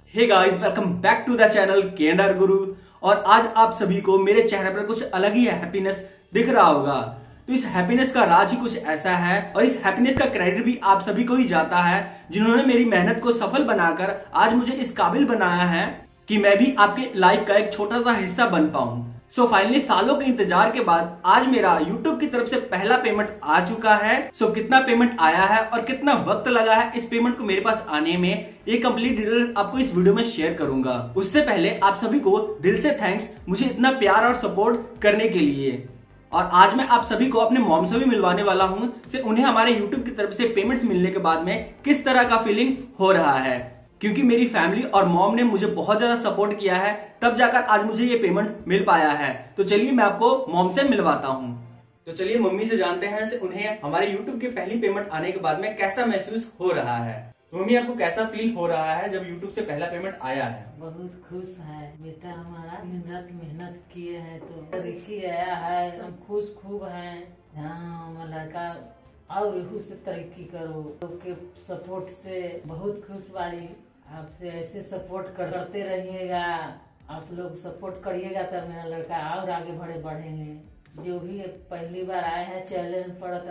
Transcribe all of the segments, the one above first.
Hey guys, welcome back to the channel K and R Guru. और आज आप सभी को मेरे चेहरे पर कुछ अलग ही हैप्पीनेस दिख रहा होगा। तो इस हैप्पीनेस का राज ही कुछ ऐसा है और इस हैप्पीनेस का क्रेडिट भी आप सभी को ही जाता है, जिन्होंने मेरी मेहनत को सफल बनाकर आज मुझे इस काबिल बनाया है कि मैं भी आपके लाइफ का एक छोटा सा हिस्सा बन पाऊं। सो फाइनली सालों के इंतजार के बाद आज मेरा YouTube की तरफ से पहला पेमेंट आ चुका है। सो कितना पेमेंट आया है और कितना वक्त लगा है इस पेमेंट को मेरे पास आने में, ये कंप्लीट डिटेल आपको इस वीडियो में शेयर करूंगा। उससे पहले आप सभी को दिल से थैंक्स मुझे इतना प्यार और सपोर्ट करने के लिए। और आज मैं आप सभी को अपने मॉम से भी मिलवाने वाला हूं से उन्हें हमारे YouTube की तरफ से पेमेंट्स मिलने के बाद में किस तरह का फीलिंग हो रहा है, क्योंकि मेरी फैमिली और मॉम ने मुझे बहुत ज्यादा सपोर्ट किया है, तब जाकर आज मुझे ये पेमेंट मिल पाया है। तो चलिए मैं आपको मॉम से मिलवाता हूँ। तो चलिए मम्मी से जानते हैं से उन्हें हमारे YouTube की पहली पेमेंट आने के बाद में कैसा महसूस हो रहा है। तो मम्मी, आपको कैसा फील हो रहा है जब YouTube से पहला पेमेंट आया है? बहुत खुश है बेटा, हमारा दिन रात मेहनत किए हैं तो तरक्की आया है, हम खुश खूब हैं। हाँ, लड़का और रहू से तरक्की करो, के सपोर्ट से बहुत खुश बाड़ी। आपसे ऐसे सपोर्ट करते रहिएगा, आप लोग सपोर्ट करिएगा तब मेरा लड़का और आगे बढ़ेंगे। जो भी पहली बार आए हैं चैनल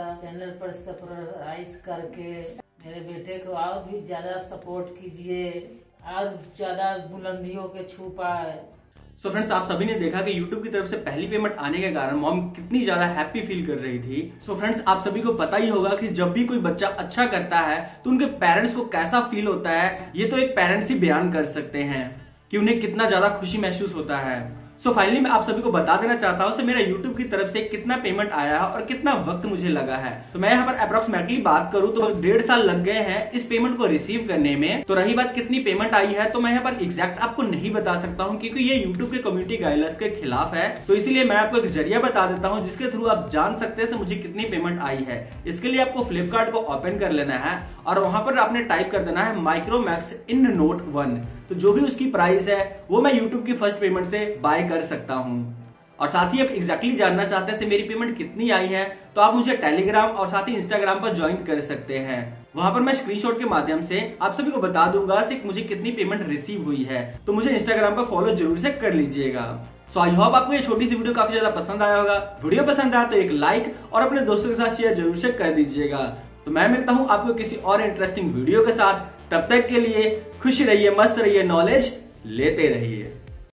पर सब्सक्राइब करके मेरे बेटे को और भी ज्यादा सपोर्ट कीजिए, और ज्यादा बुलंदियों के छू पाए। सो फ्रेंड्स, आप सभी ने देखा कि YouTube की तरफ से पहली पेमेंट आने के कारण मॉम कितनी ज्यादा हैप्पी फील कर रही थी। सो फ्रेंड्स, आप सभी को पता ही होगा कि जब भी कोई बच्चा अच्छा करता है तो उनके पेरेंट्स को कैसा फील होता है, ये तो एक पेरेंट्स ही बयान कर सकते हैं कि उन्हें कितना ज्यादा खुशी महसूस होता है। सो फाइनली मैं आप सभी को बता देना चाहता हूँ मेरा YouTube की तरफ से कितना पेमेंट आया है और कितना वक्त मुझे लगा है। तो मैं यहाँ पर अप्रोक्सीमेटली बात करूँ तो 1.5 साल लग गए हैं इस पेमेंट को रिसीव करने में। तो रही बात कितनी पेमेंट आई है, तो मैं यहाँ पर एग्जैक्ट आपको नहीं बता सकता हूँ, क्योंकि ये YouTube के कम्युनिटी गाइडलाइंस के खिलाफ है। तो इसीलिए मैं आपको एक जरिया बता देता हूँ जिसके थ्रू आप जान सकते हैं मुझे कितनी पेमेंट आई है। इसके लिए आपको फ्लिपकार्ट को ओपन कर लेना है और वहां पर आपने टाइप कर देना है माइक्रोमैक्स इन नोट 1। तो जो भी उसकी प्राइस है वो मैं YouTube की फर्स्ट पेमेंट से बाय कर सकता हूं। और साथ ही आप एग्जैक्टली जानना चाहते हैं मेरी पेमेंट कितनी आई है, तो आप मुझे टेलीग्राम और साथ ही इंस्टाग्राम पर ज्वाइन कर सकते हैं। वहां पर मैं स्क्रीनशॉट के माध्यम से आप सभी को बता दूंगा कि मुझे कितनी पेमेंट रिसीव हुई है। तो मुझे इंस्टाग्राम पर फॉलो जरूर से कर लीजिएगा। सो आई होप आपको ये छोटी सी वीडियो काफी ज्यादा पसंद आया होगा। वीडियो पसंद आया तो एक लाइक और अपने दोस्तों के साथ शेयर जरूर से कर दीजिएगा। तो मैं मिलता हूं आपको किसी और इंटरेस्टिंग वीडियो के साथ। तब तक के लिए खुश रहिए, मस्त रहिए, नॉलेज लेते रहिए।